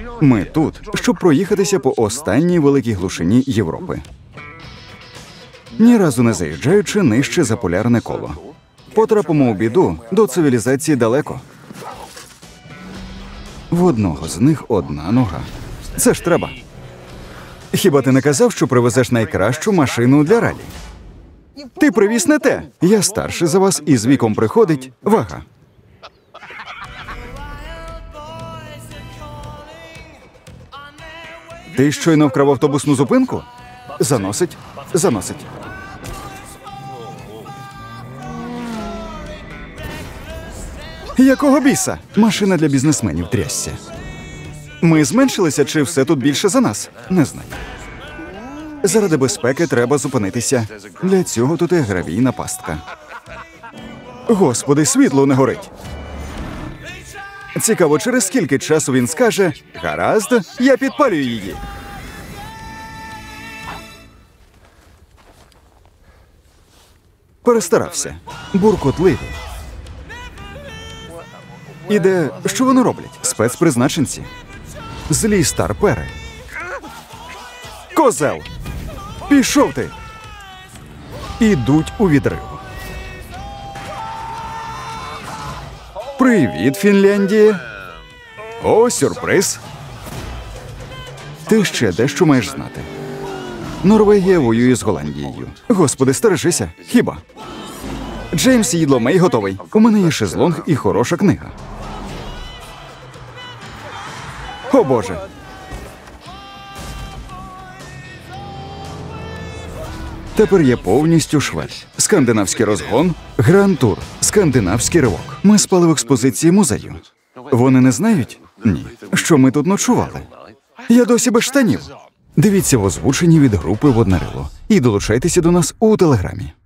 Ми тут, щоб проїхатися по останній великій глушині Європи. Ні разу не заїжджаючи нижче за полярне коло. Потрапимо у біду, до цивілізації далеко. В одного з них одна нога. Це ж треба. Хіба ти не казав, що привезеш найкращу машину для ралі? Ти привіз не те. Я старший за вас, і з віком приходить вага. Ти щойно вкрав автобусну зупинку? Заносить, заносить. Якого біса? Машина для бізнесменів, трясся. Ми зменшилися, чи все тут більше за нас? Не знаю. Заради безпеки треба зупинитися. Для цього тут і гравійна пастка. Господи, світло не горить. Цікаво, через скільки часу він скаже: гаразд, я підпалюю її. Перестарався. Буркотливі. Іде, що вони роблять? Спецпризначенці. Злі старпери. Козел! Пішов ти! Ідуть у відрив. Привіт, Фінляндія! О, сюрприз! Ти ще дещо маєш знати. Норвегія воює з Голландією. Господи, стережися, хіба? Джеймс Їдломей готовий. У мене є шезлонг і хороша книга. О, Боже! Тепер я повністю швед. Скандинавський розгон, гранд-тур, скандинавський ривок. Ми спали в експозиції музею. Вони не знають? Ні. Що ми тут ночували? Я досі без штанів. Дивіться в озвученні від групи «Водне рило» і долучайтеся до нас у Телеграмі.